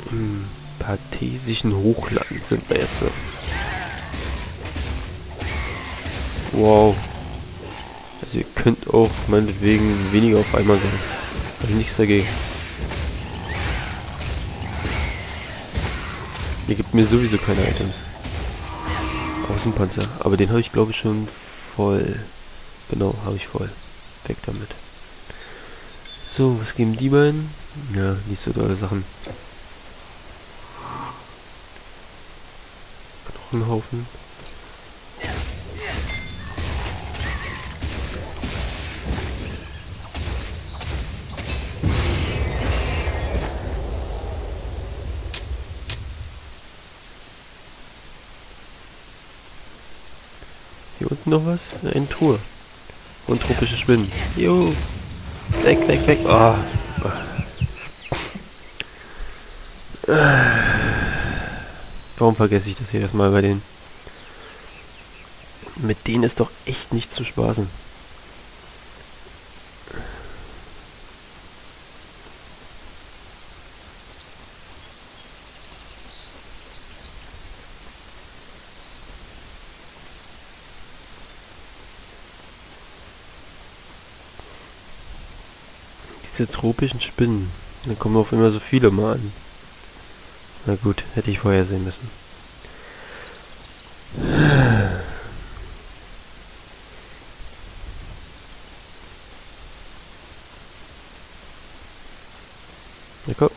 Im Parthesischen Hochland sind wir jetzt. Wow. Also ihr könnt auch meinetwegen weniger auf einmal sein. Habe nichts dagegen. Ihr gibt mir sowieso keine Items. Außenpanzer. Aber den habe ich glaube ich schon voll. Genau, habe ich voll. Weg damit. So, was geben die beiden? Ja, nicht so tolle Sachen. Knochenhaufen. Hier unten noch was? Eine Truhe. Und tropische Spinnen. Jo. Weg, weg, weg. Oh. Warum vergesse ich das hier erstmal bei denen? Mit denen ist doch echt nicht zu spaßen. Diese tropischen Spinnen. Da kommen auf immer so viele mal an. Na gut, hätte ich vorher sehen müssen. Na komm.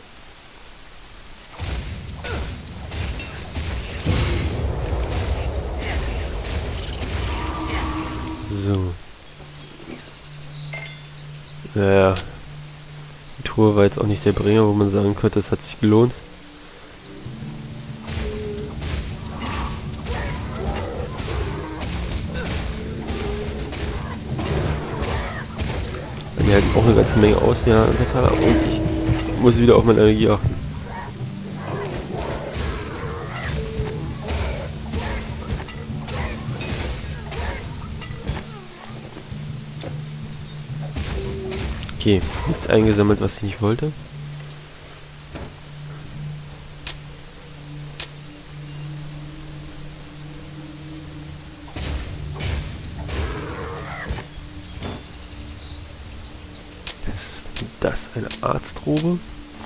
So. Naja. Die Truhe war jetzt auch nicht der Bringer, wo man sagen könnte, es hat sich gelohnt. Die halten auch eine ganze Menge aus, ja, in der Tat. Und ich muss wieder auf meine Energie achten. Okay, nichts eingesammelt, was ich nicht wollte. Das ist eine Arztruhe.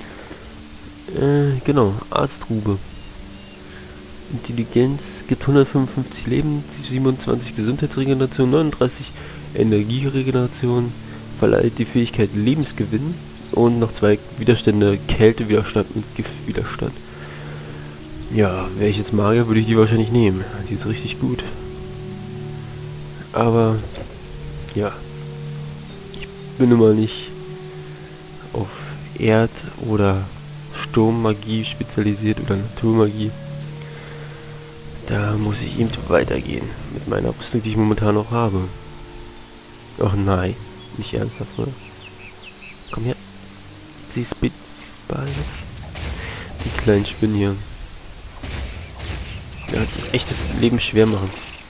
Genau, Arztruhe. Intelligenz gibt 155 Leben, 27 Gesundheitsregeneration, 39 Energieregeneration, verleiht die Fähigkeit Lebensgewinn und noch 2 Widerstände, Kältewiderstand und Giftwiderstand. Ja, wäre ich jetzt Magier, würde ich die wahrscheinlich nehmen. Die ist richtig gut. Aber, ja. Ich bin nun mal nicht auf Erd- oder Sturmmagie spezialisiert oder Naturmagie. Da muss ich eben weitergehen mit meiner Rüstung, die ich momentan noch habe. Ach nein, nicht ernsthaft, oder? Komm her. Sie spitzt beide. Die kleinen Spinnen hier. Ja, das ist echt das Leben schwer machen.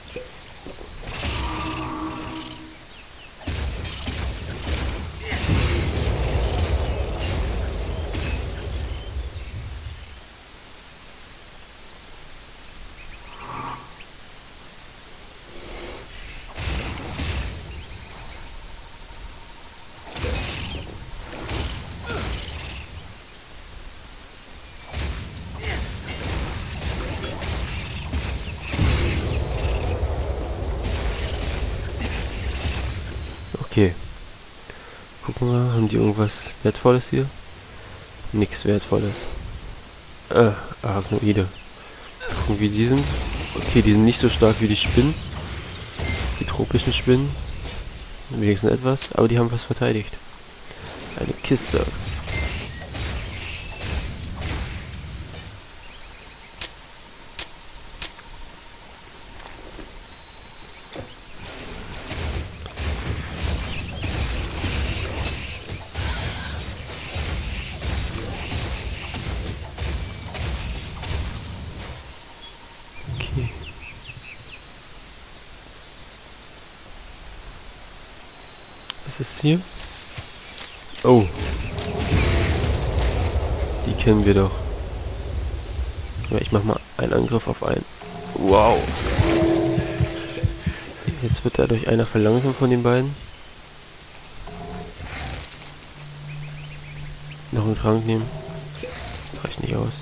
Okay. Gucken wir, haben die irgendwas Wertvolles hier? Nix Wertvolles. Arachnoide. Gucken, wie die sind. Okay, die sind nicht so stark wie die Spinnen. Die tropischen Spinnen. Wenigstens etwas, aber die haben was verteidigt. Eine Kiste. Okay. Was ist hier? Oh. Die kennen wir doch. Ja, ich mach mal einen Angriff auf einen. Wow. Jetzt wird dadurch einer verlangsamt von den beiden. Noch einen Trank nehmen. Reicht nicht aus.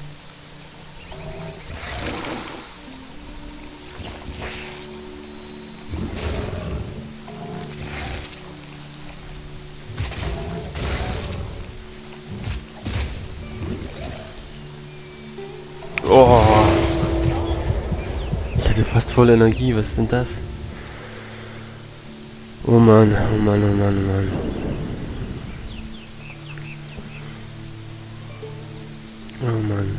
Oh. Ich hatte fast volle Energie. Was ist denn das? Oh Mann, oh Mann, oh Mann, oh Mann. Oh Mann.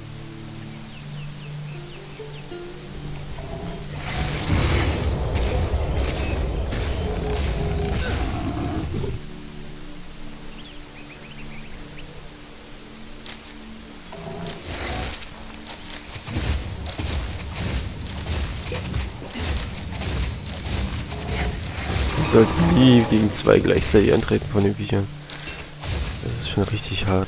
Man sollte nie gegen zwei gleichzeitig antreten von den Viechern. Das ist schon richtig hart.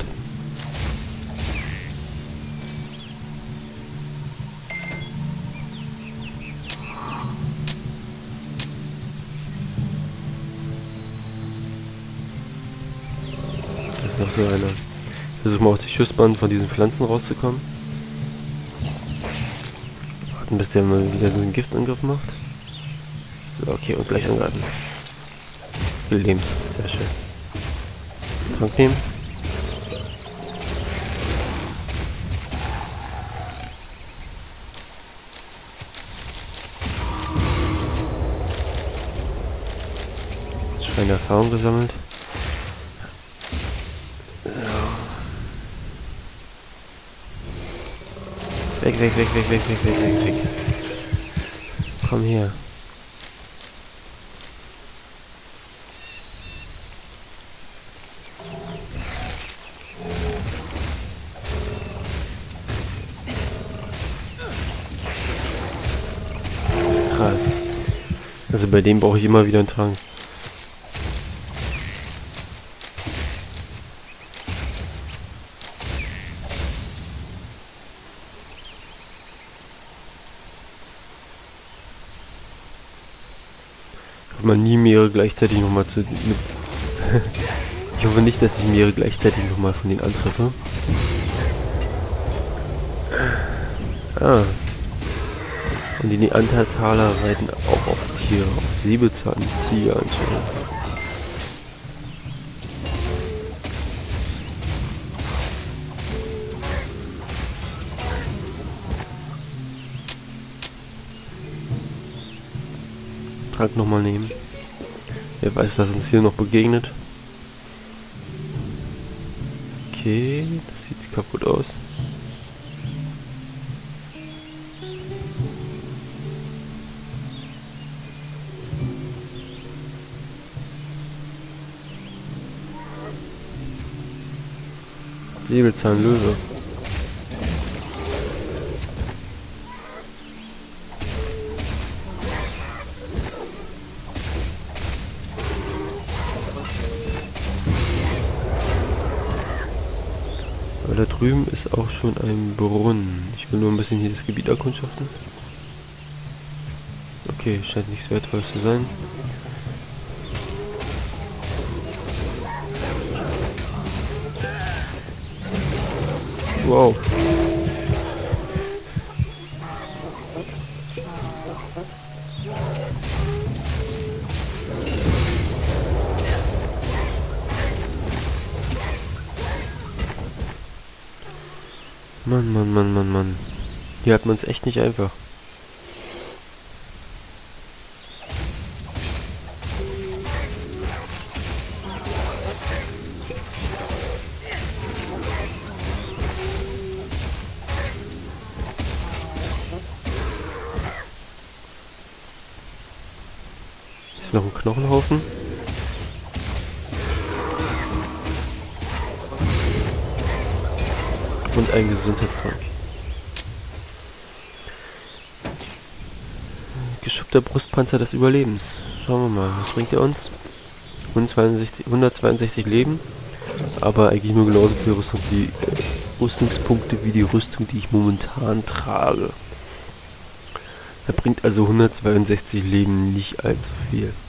Das ist noch so einer. Versuchen wir auf die Schussbahn von diesen Pflanzen rauszukommen. Warten, bis der mal wieder so einen Giftangriff macht. So, okay, und gleich angreifen. Gelähmt, sehr schön. Trank nehmen. Schreine Erfahrung gesammelt. So. Weg, weg, weg, weg, weg, weg, weg, weg, weg. Komm her. Das ist krass. Also bei dem brauche ich immer wieder einen Trank. Man nie mehrere gleichzeitig nochmal zu... Ich hoffe nicht, dass ich mehrere gleichzeitig nochmal von denen antreffe. Ah. Und die Neandertaler reiten auch auf Tiere, auf Säbelzahntiger anscheinend. Trank nochmal nehmen. Wer weiß, was uns hier noch begegnet. Okay, das sieht kaputt aus. Säbelzahnlöwe. Aber da drüben ist auch schon ein Brunnen. Ich will nur ein bisschen hier das Gebiet erkundschaften. Okay, scheint nicht so wertvolles zu sein. Wow. Mann, Mann, Mann, Mann, Mann. Hier hat man es echt nicht einfach. Ist noch ein Knochenhaufen. Und ein Gesundheitstrank. Geschuppter Brustpanzer des Überlebens. Schauen wir mal, was bringt er uns? 162 Leben, aber eigentlich nur genauso viel Rüstung wie Rüstungspunkte wie die Rüstung, die ich momentan trage. Da bringt also 162 Leben nicht allzu viel.